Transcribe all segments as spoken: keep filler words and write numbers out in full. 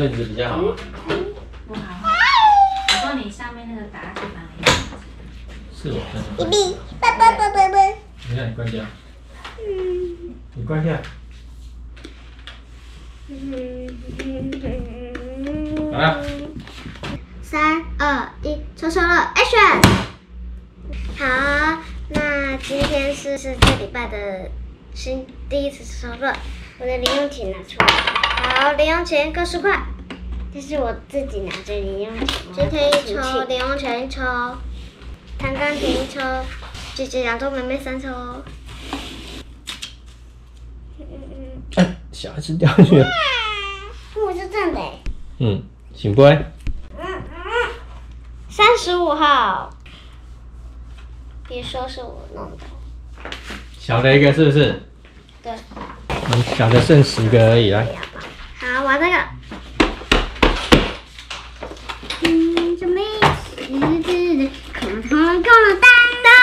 顺子比较好吗？ 不好。我说你上面那个打字版的样子。 是我的。 哔哔，叭叭叭叭叭。 你看，你关掉。你关掉。好了。 三二一，抽抽乐 ，Action！ 好，那今天是是这礼拜的新第一次抽抽乐，我的零用钱拿出来。好，零用钱各十块，这是我自己拿着零用钱。今天一抽，零用钱一抽，弹钢琴一抽，姐姐两抽，妹妹三抽。 哎，小孩子掉下去了。 我是正的。 嗯，醒不？嗯嗯。三十五号，别说是我弄的。 小的一个是不是？ 对。 嗯，小的剩十个而已啦。 好，玩这个。嗯，什么意思？空空空的蛋蛋。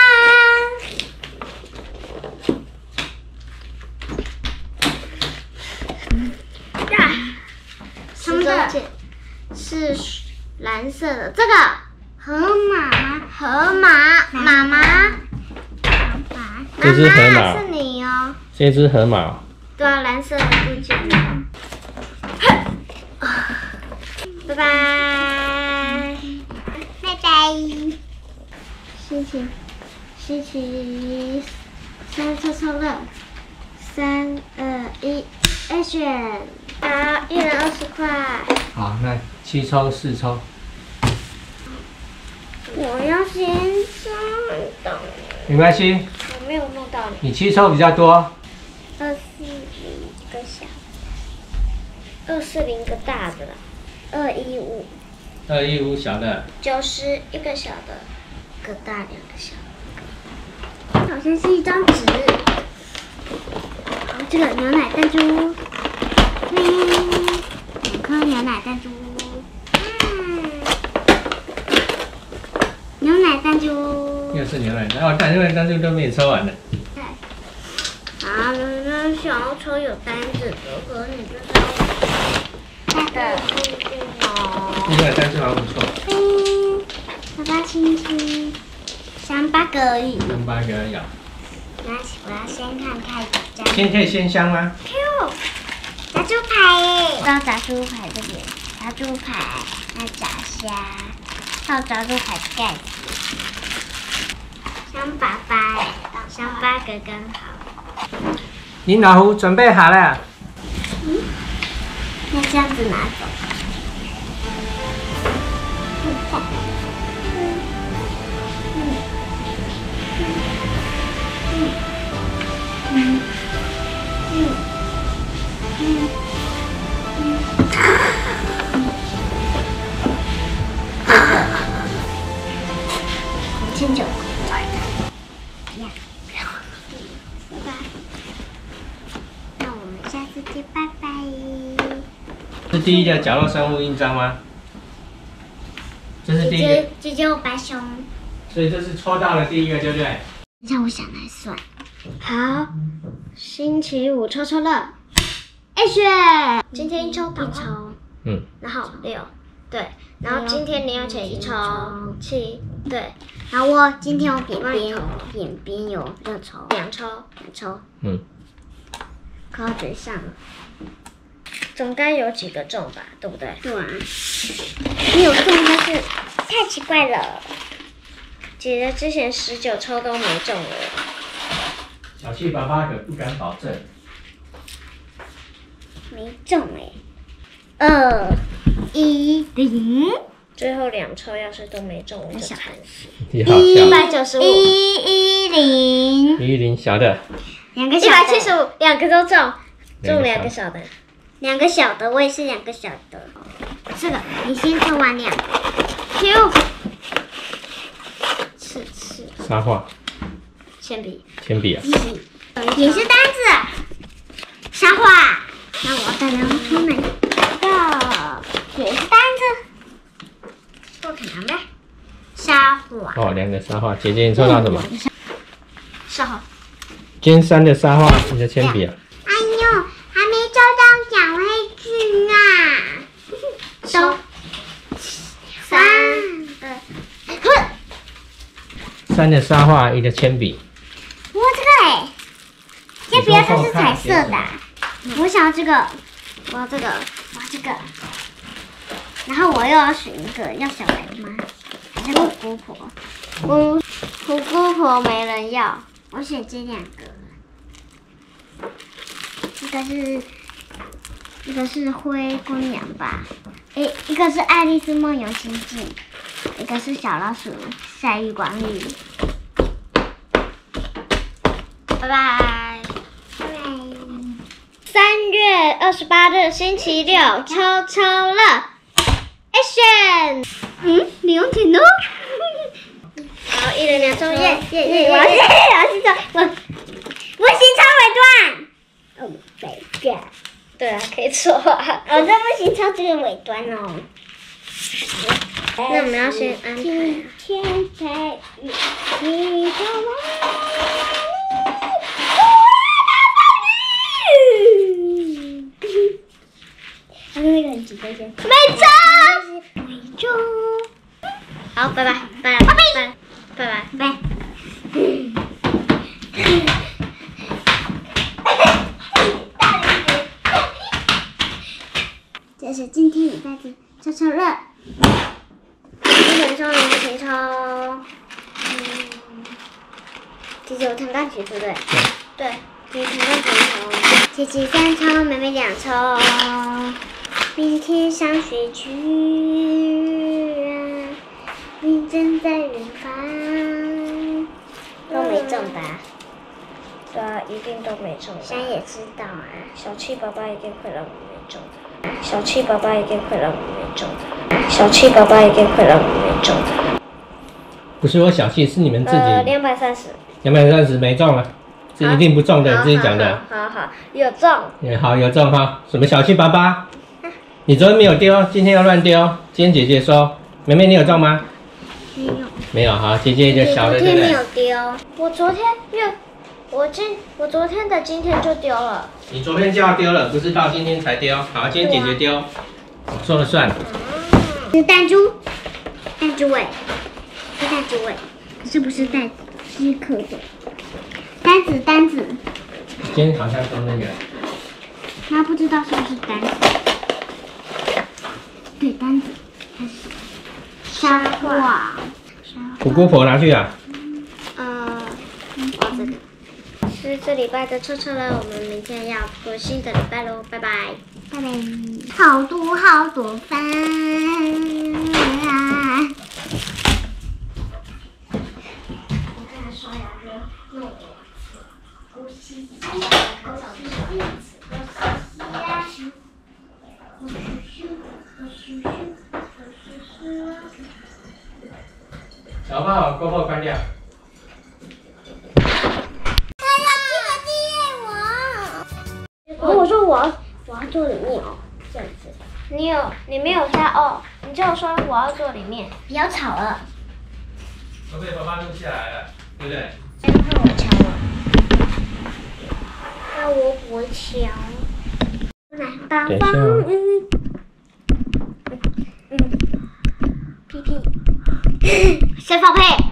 呀，他们的是蓝色的，这个河马吗？河马，妈妈。 这只河马是你哦。 这只河马。 对啊，蓝色的不见了。拜拜，拜拜。星期星期三抽抽乐，三二一 ，Action！ 好，一人二十块。 好，那七抽四抽。 我要先上档。 没关系。 我没有弄到你。 你七抽比较多。 二四零一个小，二四零个大的，二一五。 二一五小的。 九十一个小的，个大两个小的。好像是一张纸。好，这个牛奶弹珠。嗯，两颗牛奶弹珠。嗯，牛奶弹珠。 又是牛奶弹，哦，但牛奶弹珠都没有抽完了。 对。好，那想要抽有单子的，和你就是要大的不一定哦。 牛奶弹珠还不错。 嗯，爸爸亲亲，三八个而已。 三八个而已。 那我要先看看炸。 先可以先香吗 ？Q， 炸猪排耶！到炸猪排这边，炸猪排，那炸虾，到炸猪排的盖子。香八八耶，香八个刚好。 你老胡准备好了。 嗯，那这样子拿走。嗯嗯嗯嗯，这个五千九，呀，拜拜。那我们下次见，拜拜。 是第一个角落生物印章吗？这是第一个。 姐姐姐，我白熊。 所以这是抽到了第一个，对不对？ 让我想来算。好，星期五抽抽乐 ，Action！ 今天一抽到抽， 嗯， 然后六，对，然后今天零用钱一抽七，对，然后我今天我扁边扁边有六抽，两抽两抽， 嗯， 扣到嘴上了，总该有几个中吧，对不对？对啊，没有中但是太奇怪了，姐姐之前十九抽都没中了。 小气爸爸可不敢保证。 没中哎、欸，二一零，最后两抽要是都没中，我就惨死。 你好笑。 一百九十五，一一零， 一零小的， 两个小的，一百七十五，两个都中，中两个小的，两个小的，我也是两个小的。这个你先抽完两个 ，Q， 刺刺， 插画， 铅笔， 铅笔啊， 也是单子，插画。那我再来抽哪个？也是单子，不可能呗。沙画。 哦，两个沙画。姐姐，你抽到什么？ 沙画。 尖山的沙画，你的铅笔啊。 哎呦，还没抽到小黑字呢。 三的沙画，一个铅笔。 哇，这个哎，要不要它是彩色的、啊？我想要这个，我要这个，我要这个。然后我又要选一个，要小白吗？还是虎姑婆？虎虎姑婆没人要，我选这两个。一个是，一个是灰姑娘吧？诶，一个是爱丽丝梦游仙境，一个是小老鼠晒月光浴。拜拜。拜拜。三月二十八日星期六，抽抽乐 ，Action！ 嗯，李永婷呢？好，一人两抽，耶耶耶！我要去，我要去抽，我我先抽尾段。哦，尾段。对啊，可以抽啊。哦，这不行，抽这个尾端哦。那我们要先安排。天才与你说完。那个很紧张些。没中，没中。好，拜拜，拜拜，拜拜，拜拜，拜。这是今天礼拜的抽抽乐。一人抽，两人抽。嗯，姐姐，我弹钢琴，对不对？对。姐姐弹钢琴抽。姐姐三抽，妹妹两抽。明天上学去啊，你正在远方。都没中吧？对啊，一定都没中。现在也知道啊，小气宝宝一定会让我没中的。小气宝宝一定会让我没中的。小气宝宝一定会让我没中的。 不是我小气，是你们自己。 呃，两百三十。 两百三十没中了，是一定不中的，你自己讲的。 好好好，有中。 嗯，好，有中哈。什么小气巴巴？你昨天没有丢，今天要乱丢。今天姐姐说，妹妹你有中吗？ 没有。 没有哈，姐姐就小的对不对？ 昨天没有丢，我昨天又，我今我昨天的今天就丢了。 你昨天就要丢了，不是到今天才丢。好，今天姐姐丢，我说了算。 是弹珠，弹珠尾，是弹珠尾，可是不是带是刻的。单子单子。 今天好像都那个。 那不知道是不是单子？对，单子，它是沙画。 虎姑婆拿去啊。 呃，我这个是这礼拜的抽抽了，我们明天要过新的礼拜喽，拜拜，拜拜。好多好多饭啊！我看看刷牙哥弄我，呼吸机，呼吸机，呼吸机，呼吸机。 小胖，过后关掉。 我我说我要我要坐里面哦，这样子。你有你没有下哦，你就说我要坐里面，不要吵了。 都被爸爸录下来了，对不对？ 那换我敲了。那我不会敲。来，大方嗯嗯嗯，屁屁，小宝贝。